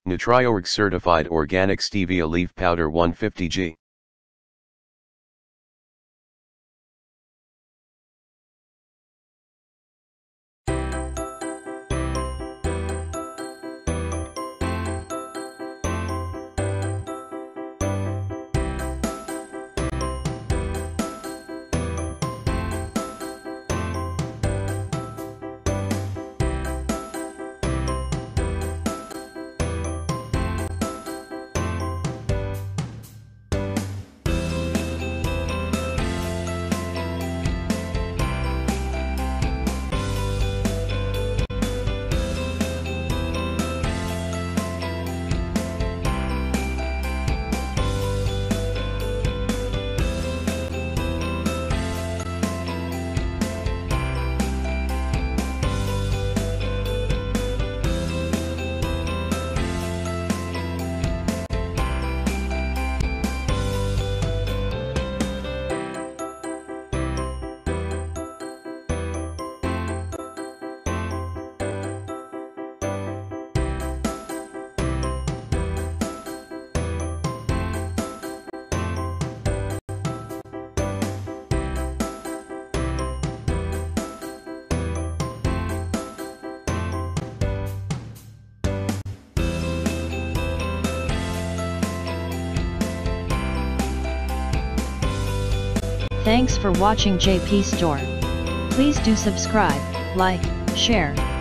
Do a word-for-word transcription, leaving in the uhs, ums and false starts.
Nutriorg Certified Organic Stevia Leaf Powder one hundred fifty grams. Thanks for watching J P Store. Please do subscribe, like, share,